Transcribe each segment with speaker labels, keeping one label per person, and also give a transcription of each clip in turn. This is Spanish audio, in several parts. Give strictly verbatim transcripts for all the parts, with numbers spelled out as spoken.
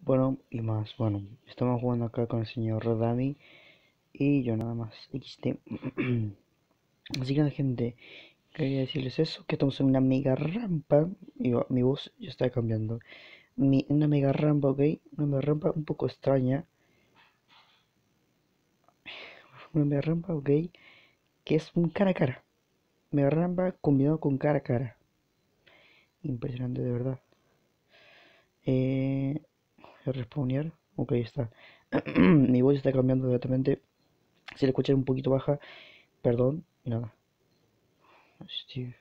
Speaker 1: Bueno, y más, bueno, estamos jugando acá con el señor Rodami y yo nada más. equis de. Así que nada, gente, quería decirles eso, que estamos en una mega rampa. Y yo- mi voz ya está cambiando. Mi, una mega rampa, ok, una mega rampa un poco extraña. Una mega rampa, ok, que es un cara a cara. Mega rampa combinado con cara a cara. Impresionante, de verdad. Eh, Voy a respawnear. Ok, está. Mi voz está cambiando directamente. Si la escuchan un poquito baja, perdón, y nada. Steve.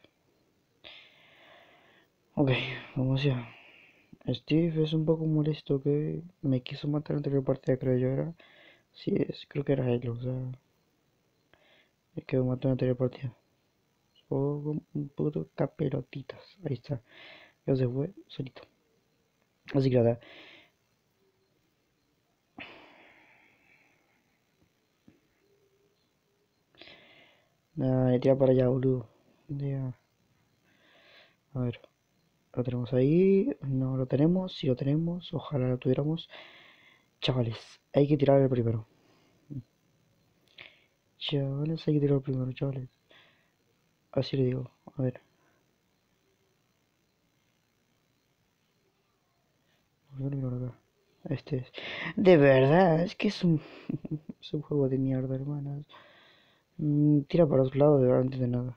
Speaker 1: Ok, vamos ya. Steve es un poco molesto que me quiso matar en la anterior partida, creo yo era. Sí, es, creo que era él, o sea, es que me mató en la anterior partida. O un puto caperotitas. Ahí está. Ya se fue solito. Así que nada. Nada, le tira para allá, boludo. Ya. A ver, lo tenemos ahí. No lo tenemos. Si lo tenemos, ojalá lo tuviéramos. Chavales, hay que tirar el primero. Chavales, hay que tirar el primero, chavales. Así le digo. A ver. ¿Por qué no miro acá? Este es. De verdad, es que es un, es un juego de mierda, hermanas. Mm, tira para los lados de verdad, antes de nada.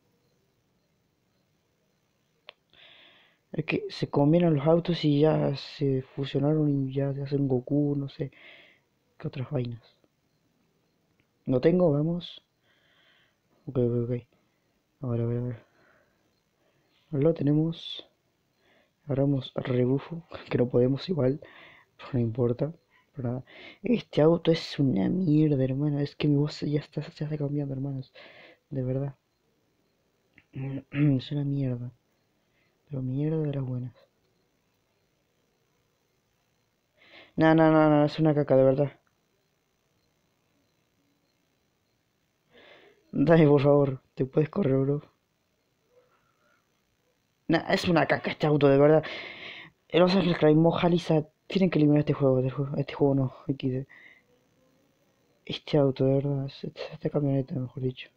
Speaker 1: Es que se combinan los autos y ya se fusionaron y ya se hacen Goku, no sé, qué otras vainas. ¿Lo tengo? Vamos. Ok, ok, ok. A ver, a ver, a ver. Lo tenemos. Agarramos rebufo, que no podemos igual, pero no importa. Pero nada. Este auto es una mierda, hermano. Es que mi voz ya está, ya está cambiando, hermanos. De verdad. Es una mierda. Pero mierda de las buenas. No, no, no, no, es una caca, de verdad. Dale, por favor, te puedes correr, bro. Nah, es una caca este auto, de verdad. Los Ángeles Crime, Mojaliza, tienen que eliminar este juego, este juego, este juego no, equis de. Este auto, de verdad, esta, esta camioneta, mejor dicho.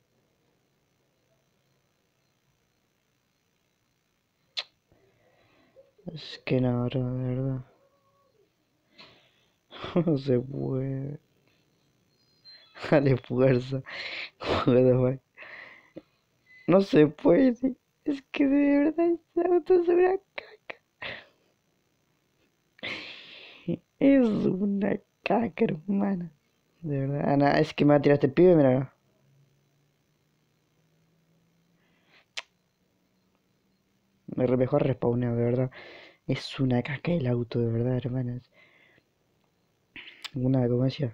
Speaker 1: Es que no, de verdad. No se puede. Dale fuerza. Joder, no se puede. Es que de verdad este auto es una caca. Es una caca, hermana. De verdad, Ana, es que me va a tirar este pibe, mira. Me re mejor respawneo, de verdad. Es una caca el auto, de verdad, hermanas. Una, como decía.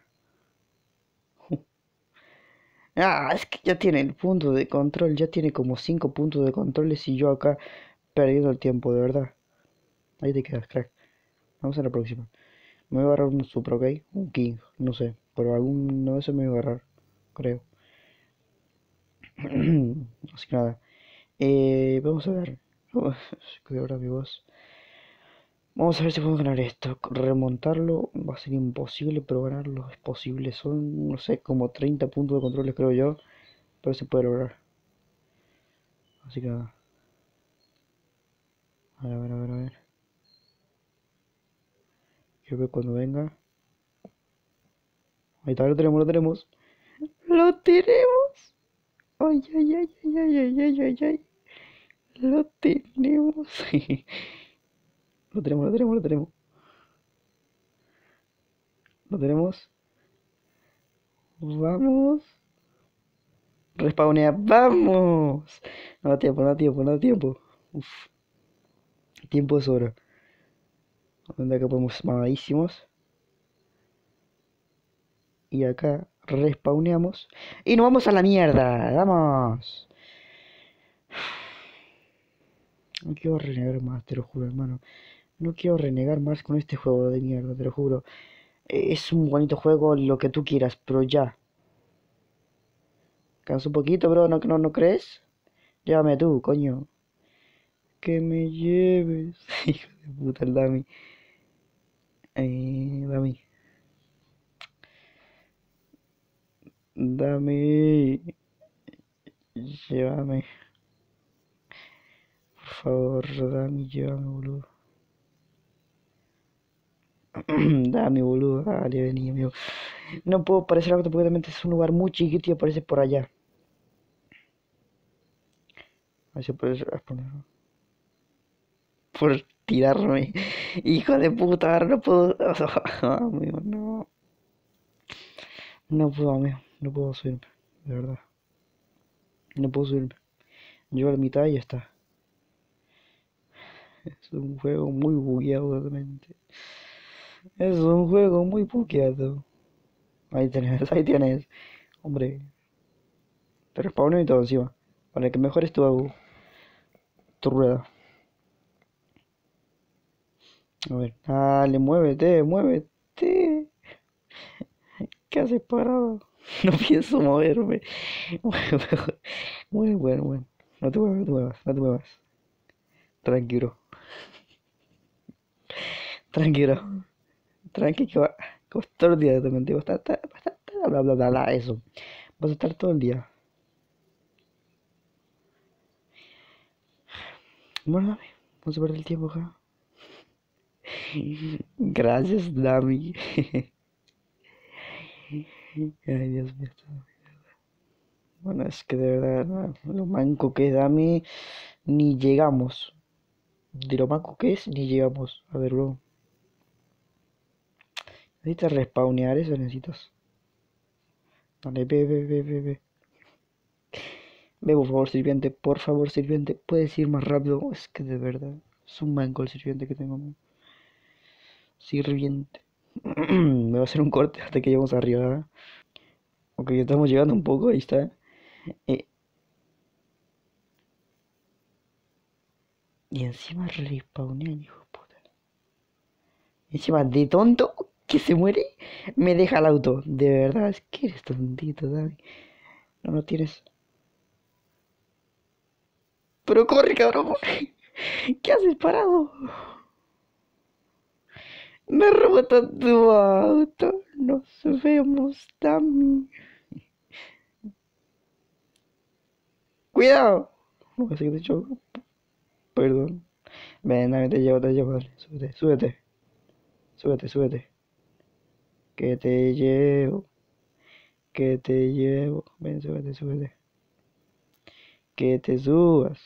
Speaker 1: Ah, es que ya tiene el punto de control, ya tiene como cinco puntos de controles y yo acá perdiendo el tiempo, de verdad. Ahí te quedas, crack. Vamos a la próxima. Me voy a agarrar un Super, ¿ok? Un King, no sé. Pero alguno de esos me voy a agarrar, creo. Así que nada. Eh, vamos a ver. Que ahora mi voz. Vamos a ver si podemos ganar esto. Remontarlo va a ser imposible, pero ganarlo es posible. Son, no sé, como treinta puntos de controles, creo yo. Pero se puede lograr. Así que nada. A ver, a ver, a ver, a ver. Quiero ver cuando venga. Ahí está, lo tenemos, lo tenemos. ¡Lo tenemos! ¡Ay, ay, ay, ay, ay, ay, ay, ay, ay! ¡Lo tenemos! Lo tenemos, lo tenemos, lo tenemos. Lo tenemos. Vamos. Respawnea. Vamos. No da tiempo, no da tiempo, no da tiempo. Uf, tiempo es oro. Donde acá podemos mamadísimos. Y acá respawneamos. Y nos vamos a la mierda. Vamos. No quiero renegar más, te lo juro, hermano. No quiero renegar más con este juego de mierda, te lo juro. Es un bonito juego, lo que tú quieras, pero ya. Cansa un poquito, bro, ¿no, no, no crees? Llévame tú, coño. Que me lleves. Hijo de puta, el Dami. Eh, dame. Dame. Llévame. Por favor, dame, llévame, boludo. Dame, boludo. Dale, vení, amigo. No puedo aparecer auto porque realmente es un lugar muy chiquito y aparece por allá. A ver si puedes poner. Por tirarme. Hijo de puta, ahora no puedo. Amigo, no. No puedo, amigo. No puedo subirme. De verdad. No puedo subirme. Llevo a la mitad y ya está. Es un juego muy bugueado realmente. Es un juego muy bugueado. Ahí tenés, ahí tienes. Hombre, te respawneo y todo encima. Para que mejores tu, tu rueda. A ver, dale, muévete, muévete. ¿Qué haces parado? No pienso moverme. Bueno, bueno, bueno. No te muevas, no te muevas, no te muevas. Tranquilo, tranquilo. Tranqui que va. Que vas todo el día también. Vas a estar, vas a estar, bla, bla, bla, bla, eso. Vas a estar todo el día. Bueno, dame. Vamos a perder el tiempo acá. Gracias, Dami. Ay, Dios mío. Bueno, es que de verdad, no, lo manco que es Dami, ni llegamos. De lo manco que es, ni llegamos. A ver, bro. Necesitas respawnear eso, necesitas. Vale, ve, ve, ve, ve, ve. Ve, por favor, sirviente, por favor, sirviente. ¿Puedes ir más rápido? Es que de verdad, es un manco el sirviente que tengo. Sirviente. Me va a hacer un corte hasta que lleguemos arriba. ¿Eh? Ok, estamos llegando un poco, ahí está. Eh, y encima respawnean, hijo de puta. Encima de tonto que se muere, me deja el auto. De verdad, es que eres tontito, Dani. No lo tienes. Pero corre, cabrón, corre. ¿Qué haces parado? Me rebota tu auto. Nos vemos, Dami. Cuidado. No sé qué te hecho. Perdón. Ven, Dami, te llevo, te llevo. Dale. Súbete, súbete. Súbete, súbete. Que te llevo. Que te llevo. Ven, súbete, súbete. Que te subas.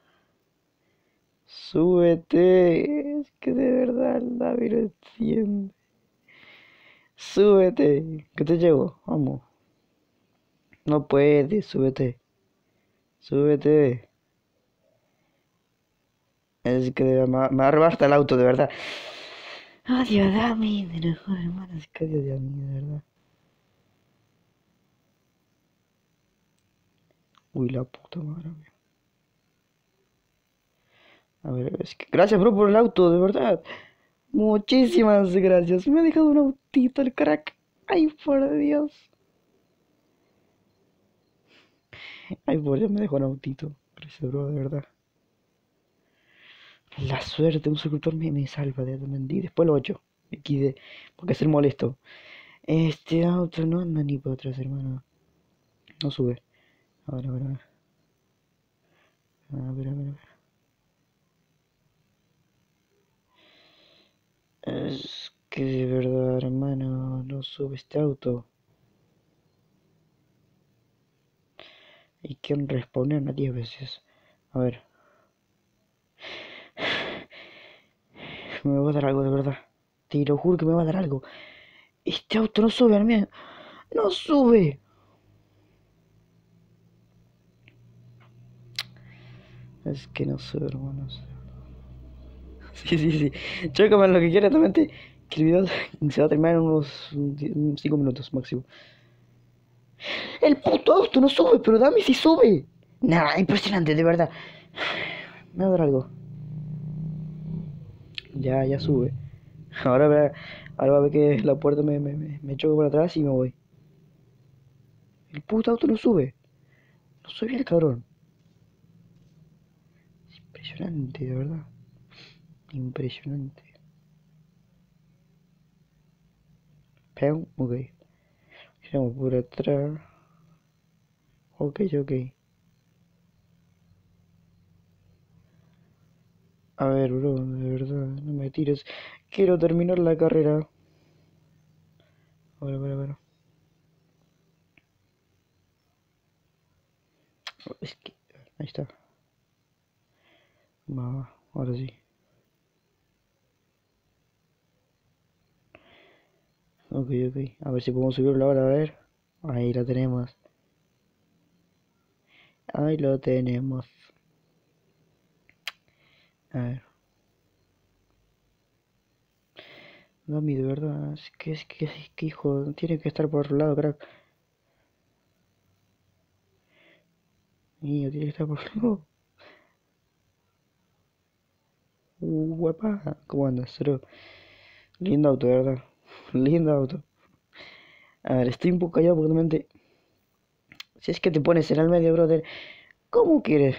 Speaker 1: Súbete. Es que de verdad David no entiende. Súbete. Que te llevo. Vamos. No puedes. Súbete. Súbete. Es que de- me, va me va a robar hasta el auto, de verdad. Adiós, Dami. De mejor hermano. Es que adiós, Dami, de verdad. Uy, la puta madre mía. A ver, es que gracias, bro, por el auto, de verdad. Muchísimas gracias. Me ha dejado un autito el crack. Ay, por Dios. Ay, por Dios, me dejó un autito. Gracias, bro, de verdad. La suerte, un suscriptor me, me salva de mentir. Después lo ocho. equis de. Porque es el molesto. Este auto no anda ni para atrás, hermano. No sube. A ver, a ver, a ver. A ver, a ver, a ver. Es que de verdad, hermano, no sube este auto. Hay que respawnar diez veces. A ver. Me va a dar algo, de verdad. Te lo juro que me va a dar algo. Este auto no sube al mío. No sube. Es que no sube, hermanos. Sí, sí, sí. Chócame lo que quieras, realmente. Que el video se va a terminar en unos cinco minutos máximo. El puto auto no sube, pero dame si sube. Nada, impresionante, de verdad. Me va a dar algo. Ya, ya sube. Ahora, verá- ahora va a ver que la puerta me, me, me, me choca por atrás y me voy. El puto auto no sube. No sube el cabrón. Es impresionante, de verdad. Impresionante. Peón, ok. Giramos por atrás. Ok, ok. A ver, bro, de verdad, no me tires. Quiero terminar la carrera. A ver, a ver, a ver. Es que... Ahí está. Va, va, ahora sí. Ok, ok. A ver si podemos subirlo ahora, a ver. Ahí la tenemos. Ahí lo tenemos. A ver. Dami, de verdad. Es que, es que, es que, hijo, tiene que estar por otro lado, crack. Niño, tiene que estar por otro lado. Uh, guapa. ¿Cómo andas, cero? Lindo auto, de verdad. Lindo auto. A ver, estoy un poco callado porque realmente... Si es que te pones en el medio, brother. ¿Cómo quieres?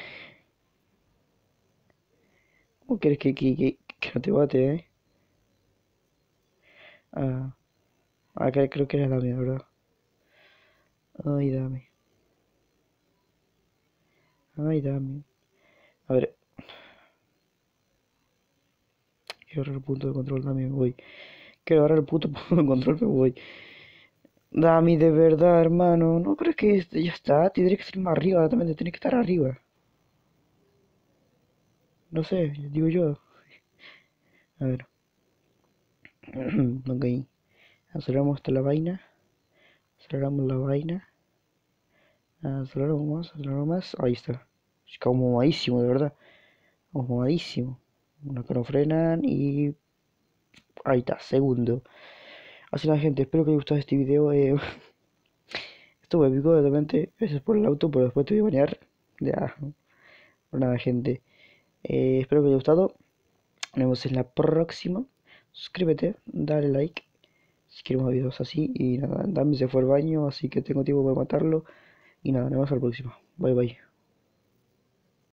Speaker 1: ¿Cómo quieres que, que, que, que no te bate, eh? Ah, acá creo que eres la mía, ¿verdad? Ay, dame. Ay, dame. A ver, quiero agarrar el punto de control, dame, me voy. Quiero agarrar el puto punto de control, me voy. Dame, de verdad, hermano. No crees que este ya está. Tendría que ser más arriba, también tienes que estar arriba. No sé, digo yo. A ver. Ok. Aceleramos hasta la vaina. Aceleramos la vaina. Aceleramos más, aceleramos más. Ahí está. Como mamadísimo, de verdad. Vamos mamadísimo. Una que no frenan y... Ahí está, segundo. Así la gente, espero que les gustado este video. Eh, estuvo épico, realmente. Gracias por el auto, pero después te voy a bañar. Ya. Por nada, gente. Eh, espero que les haya gustado. Nos vemos en la próxima. Suscríbete, dale like si quieres más videos así. Y nada, Dami se fue al baño, así que tengo tiempo para matarlo. Y nada, nos vemos al próximo. Bye bye.